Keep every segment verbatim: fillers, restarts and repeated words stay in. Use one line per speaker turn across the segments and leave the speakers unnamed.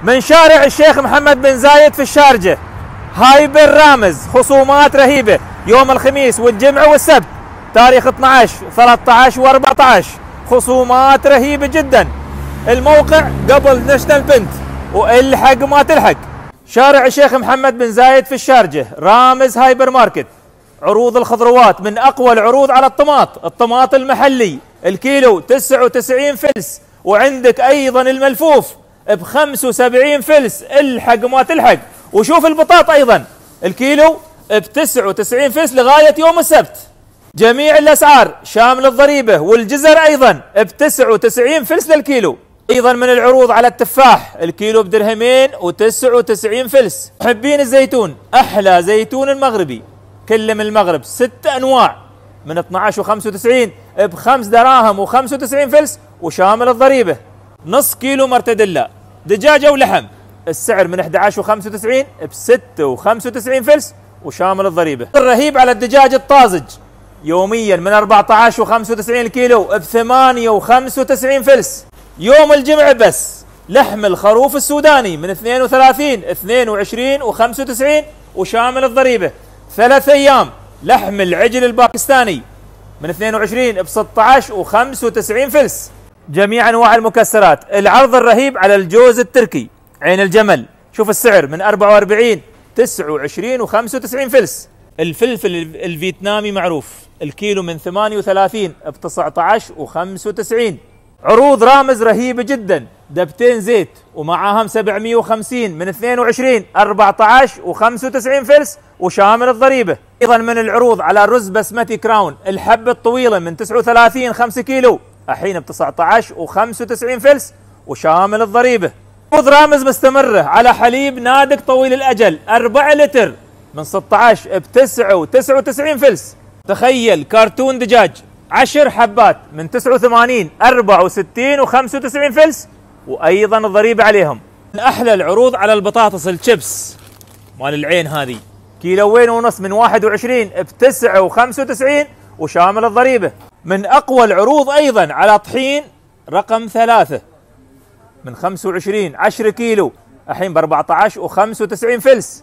من شارع الشيخ محمد بن زايد في الشارجة. هايبر رامز، خصومات رهيبة يوم الخميس والجمعة والسبت تاريخ اثنعش ثلاثطعش واربعطعش، خصومات رهيبة جدا. الموقع قبل ناشونال بنت، والحق ما تلحق. شارع الشيخ محمد بن زايد في الشارجة، رامز هايبر ماركت. عروض الخضروات من اقوى العروض على الطماط، الطماط المحلي الكيلو تسعة وتسعين فلس، وعندك ايضا الملفوف ب خمسة وسبعين فلس، الحق ما تلحق. وشوف البطاط ايضا الكيلو ب تسعة وتسعين فلس لغايه يوم السبت. جميع الاسعار شامل الضريبه، والجزر ايضا ب تسعة وتسعين فلس للكيلو. ايضا من العروض على التفاح الكيلو بدرهمين وتسعة وتسعين فلس. محبين الزيتون، احلى زيتون المغربي كله من المغرب، ست انواع من اثنعش وخمسة وتسعين بخمس دراهم وخمسة وتسعين فلس وشامل الضريبه. نص كيلو مرتديلا دجاجه ولحم، السعر من احدعش وخمسة وتسعين ب ستة وخمسة وتسعين فلس وشامل الضريبه. الرهيب على الدجاج الطازج يوميا من أربعطعش وخمسة وتسعين الكيلو ب ثمانية وخمسة وتسعين فلس. يوم الجمعة بس لحم الخروف السوداني من اثنين وثلاثين اثنين وعشرين وخمسة وتسعين وشامل الضريبة. ثلاث أيام لحم العجل الباكستاني من اثنين وعشرين ب ستطعش وخمسة وتسعين فلس. جميع أنواع المكسرات. العرض الرهيب على الجوز التركي عين الجمل، شوف السعر من أربعة وأربعين تسعة وعشرين وخمسة وتسعين فلس. الفلفل الفيتنامي معروف الكيلو من ثمانية وثلاثين ب تسعطعش وخمسة وتسعين. عروض رامز رهيبة جدا، دبتين زيت ومعاهم سبعمئة وخمسين من اثنين وعشرين أربعطعش وخمسة وتسعين فلس وشامل الضريبة. ايضا من العروض على الرز بسمتي كراون الحبة الطويلة من تسعة وثلاثين خمسة كيلو الحين ب تسعطعش وخمسة وتسعين فلس وشامل الضريبة. عروض رامز مستمرة على حليب نادق طويل الأجل أربعة لتر من ستطعش ب تسعة وتسعة وتسعين فلس. تخيل كرتون دجاج عشر حبات من تسعة وثمانين أربعة وستين وخمسة وتسعين فلس وايضا الضريبه عليهم. من احلى العروض على البطاطس الشيبس مال العين هذه كيلوين ونص من واحد وعشرين ب تسعة وخمسة وتسعين وشامل الضريبه. من اقوى العروض ايضا على طحين رقم ثلاثة من خمسة وعشرين عشرة كيلو الحين ب أربعطعش وخمسة وتسعين فلس.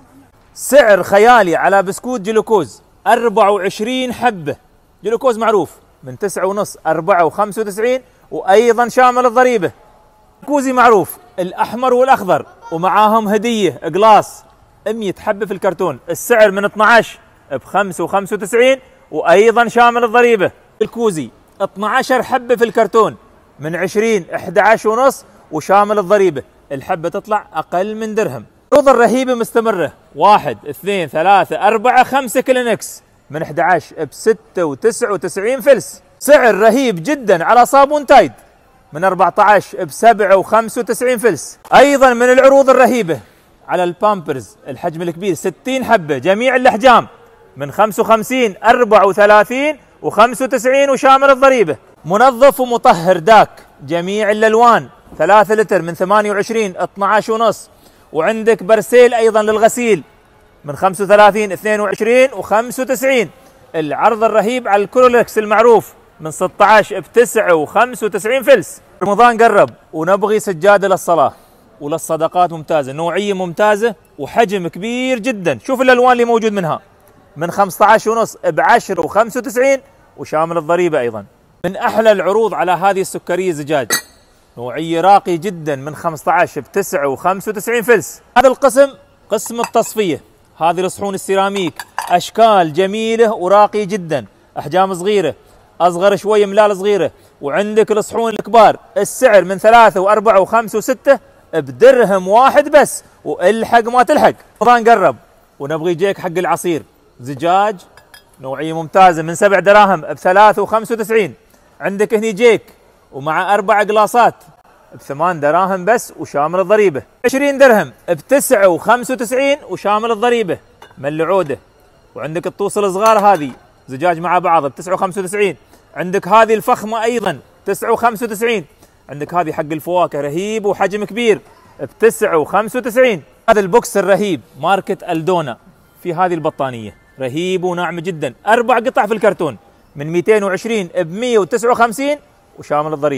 سعر خيالي على بسكوت جلوكوز أربعة وعشرين حبه جلوكوز معروف من تسعة ونص أربعة وخمسة وتسعين وايضا شامل الضريبه. كوزي معروف الاحمر والاخضر ومعاهم هديه قلاص مئة حبه في الكرتون، السعر من اثنعش ب خمسة وخمسة وتسعين وايضا شامل الضريبه. الكوزي اثنعش حبه في الكرتون من عشرين احدعش ونص وشامل الضريبه، الحبه تطلع اقل من درهم. العروض الرهيبه مستمره، واحد اثنين ثلاثة أربعة خمسة كلينكس من احدعش ب ستة وتسعة وتسعين فلس. سعر رهيب جدا على صابون تايد من أربعطعش ب سبعة وخمسة وتسعين فلس. ايضا من العروض الرهيبه على البامبرز الحجم الكبير ستين حبه جميع الاحجام من خمسة وخمسين أربعة وثلاثين وخمسة وتسعين وشامل الضريبه. منظف ومطهر داك جميع الالوان ثلاثة لتر من ثمانية وعشرين اثنعش ونص. وعندك برسيل ايضا للغسيل من خمسة وثلاثين اثنين وعشرين وخمسة وتسعين. العرض الرهيب على الكرولكس المعروف من ستطعش ب تسعة وخمسة وتسعين فلس. رمضان قرب ونبغي سجاده للصلاه وللصدقات ممتازه، نوعيه ممتازه وحجم كبير جدا. شوف الالوان اللي موجود منها من خمسطعش ونص ب عشرة وخمسة وتسعين وشامل الضريبه ايضا. من احلى العروض على هذه السكريه زجاج نوعيه راقي جدا من خمسطعش ب تسعة وخمسة وتسعين فلس. هذا القسم قسم التصفيه، هذه الصحون السيراميك اشكال جميله وراقيه جدا، احجام صغيره اصغر شويه ملال صغيره. وعندك الصحون الكبار السعر من ثلاثة وأربعة وخمسة وستة بدرهم واحد بس، والحق ما تلحق. رمضان قرب ونبغي جيك حق العصير زجاج نوعيه ممتازه من سبع دراهم بثلاثة وخمسة وتسعين. عندك هني جيك ومع اربع قلاصات بثمان دراهم بس وشامل الضريبه. عشرين درهم بتسعة وخمسة وتسعين وشامل الضريبه من العوده. وعندك الطوس الصغار هذه زجاج مع بعض ب تسعة وخمسة وتسعين. عندك هذه الفخمه ايضا تسعة وخمسة وتسعين. عندك هذه حق الفواكه رهيب وحجم كبير ب تسعة وخمسة وتسعين. هذا البوكس الرهيب ماركة الدونا في هذه البطانيه رهيب وناعم جدا، اربع قطع في الكرتون من مئتين وعشرين ب مئة وتسعة وخمسين وشامل الضريبه.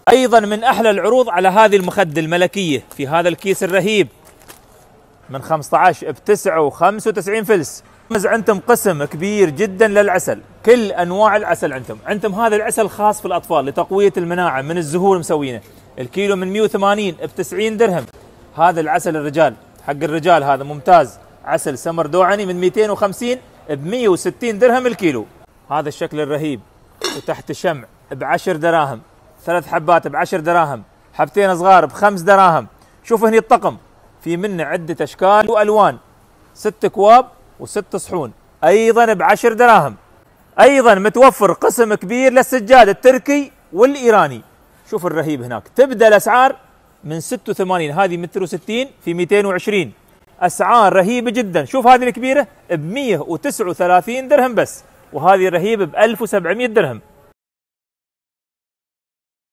أيضا من أحلى العروض على هذه المخدة الملكية في هذا الكيس الرهيب من خمسة عشر ب تسعة وخمسة وتسعين فلس. عندكم قسم كبير جدا للعسل، كل أنواع العسل عندكم. عندكم هذا العسل خاص في الأطفال لتقوية المناعة من الزهور مسوينه، الكيلو من مئة وثمانين ب تسعين درهم. هذا العسل الرجال حق الرجال هذا ممتاز، عسل سمر دوعني من مئتين وخمسين ب مئة وستين درهم الكيلو. هذا الشكل الرهيب وتحت شمع بعشر دراهم، ثلاث حبات بعشر دراهم، حبتين صغار بخمس دراهم. شوف هني الطقم في منه عدة أشكال وألوان، ست أكواب وست صحون أيضا بعشر دراهم. أيضا متوفر قسم كبير للسجاد التركي والإيراني. شوف الرهيب هناك، تبدأ الأسعار من ستة وثمانين، هذه متر وستين في مئتين وعشرين، أسعار رهيبة جدا. شوف هذه الكبيرة ب مئة وتسعة وثلاثين درهم بس، وهذه الرهيبة ب ألف وسبعمئة درهم.